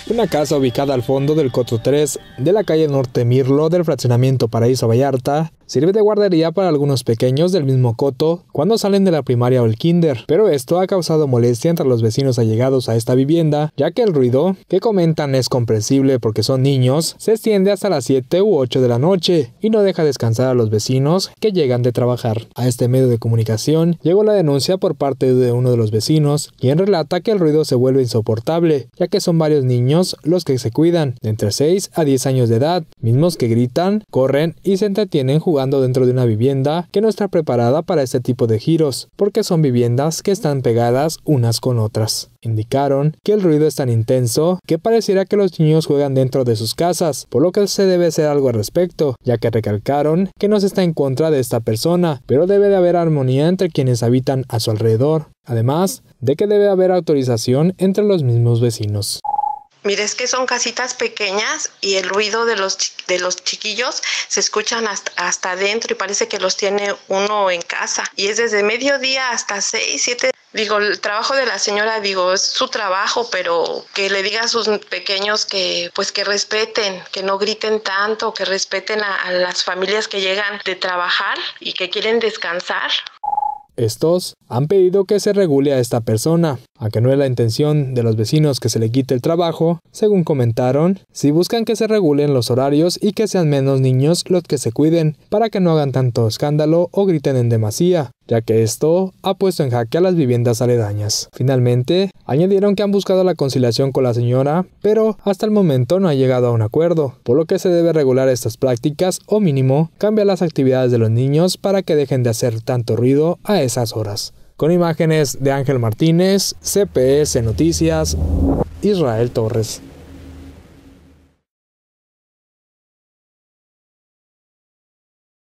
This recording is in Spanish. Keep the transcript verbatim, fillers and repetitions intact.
Una casa ubicada al fondo del coto tres de la calle Norte Mirlo del fraccionamiento Paraíso Vallarta sirve de guardería para algunos pequeños del mismo coto cuando salen de la primaria o el kinder, pero esto ha causado molestia entre los vecinos allegados a esta vivienda, ya que el ruido, que comentan es comprensible porque son niños, se extiende hasta las siete u ocho de la noche y no deja descansar a los vecinos que llegan de trabajar. A este medio de comunicación llegó la denuncia por parte de uno de los vecinos, quien relata que el ruido se vuelve insoportable, ya que son varios niños los que se cuidan, de entre seis a diez años de edad, mismos que gritan, corren y se entretienen jugando dentro de una vivienda que no está preparada para este tipo de giros, porque son viviendas que están pegadas unas con otras. Indicaron que el ruido es tan intenso que pareciera que los niños juegan dentro de sus casas, por lo que se debe hacer algo al respecto, ya que recalcaron que no se está en contra de esta persona, pero debe de haber armonía entre quienes habitan a su alrededor, además de que debe haber autorización entre los mismos vecinos. Mire, es que son casitas pequeñas y el ruido de los de los chiquillos se escuchan hasta, hasta adentro y parece que los tiene uno en casa. Y es desde mediodía hasta seis, siete. Digo, el trabajo de la señora, digo, es su trabajo, pero que le diga a sus pequeños que pues que respeten, que no griten tanto, que respeten a, a las familias que llegan de trabajar y que quieren descansar. Estos han pedido que se regule a esta persona, aunque no es la intención de los vecinos que se le quite el trabajo, según comentaron, si buscan que se regulen los horarios y que sean menos niños los que se cuiden, para que no hagan tanto escándalo o griten en demasía, ya que esto ha puesto en jaque a las viviendas aledañas. Finalmente, añadieron que han buscado la conciliación con la señora, pero hasta el momento no ha llegado a un acuerdo, por lo que se debe regular estas prácticas o mínimo cambiar las actividades de los niños para que dejen de hacer tanto ruido a esas horas. Con imágenes de Ángel Martínez, C P S Noticias, Israel Torres.